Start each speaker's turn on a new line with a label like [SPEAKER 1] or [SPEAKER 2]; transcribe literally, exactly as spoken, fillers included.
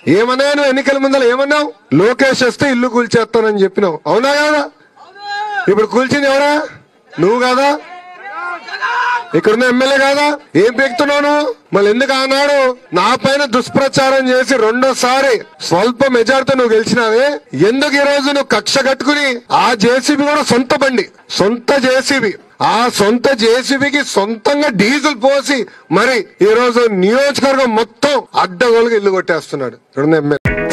[SPEAKER 1] ఏమన్నా నువ్వు ఎన్నికల ముందర ఏమన్నావు? లోకేష్ వస్తే ఇల్లు కూల్చేస్తానని చెప్పినావు, అవునా కదా? ఇప్పుడు కూల్చింది ఎవరా? నువ్వు కాదా? ఇక్కడున్న ఎమ్మెల్యే కాదా? ఏం పెక్తున్నావు? మళ్ళీ ఎందుకు ఆనాడు నా పైన దుష్ప్రచారం చేసి రెండోసారి స్వల్ప మెజార్టీతో నువ్వు గెలిచినావే, ఎందుకు ఈ రోజు నువ్వు కక్ష కట్టుకుని ఆ జేసీబీ కూడా సొంత బండి, సొంత జేసీబీ, ఆ సొంత జేసీబీకి సొంతంగా డీజిల్ పోసి మరి ఈ రోజు నియోజకవర్గం మొత్తం అడ్డగోలుగా ఇల్లు కొట్టేస్తున్నాడు ఇక్కడున్న ఎమ్మెల్యే.